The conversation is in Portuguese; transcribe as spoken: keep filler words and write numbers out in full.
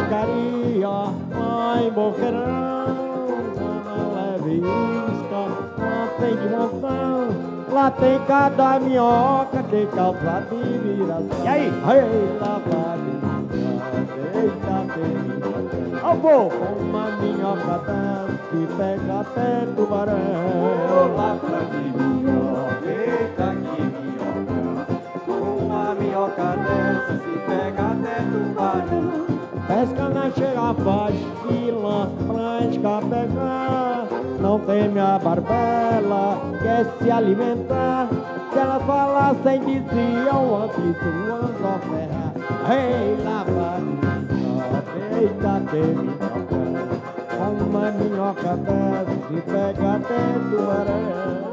pescaria lá em Boqueirão, na leve isca, lá tem de montão, lá tem cada minhoca, tem calça de viração. E aí? Ei, lá vai minhoca, eita, tem minhoca. Ó o povo! Uma minhoca desce, pega até tubarão. Lá pra de minhoca, eita que minhoca. Uma minhoca dessa se pega até tubarão. Pesca na cheia, faz fila, pra pegar. Não teme a barbela, quer se alimentar. Se ela falassem, diziam antes duas ofertas. Ei, lá vai minhoca, eita que minhoca. Uma minhoca desce, pega até tubarão.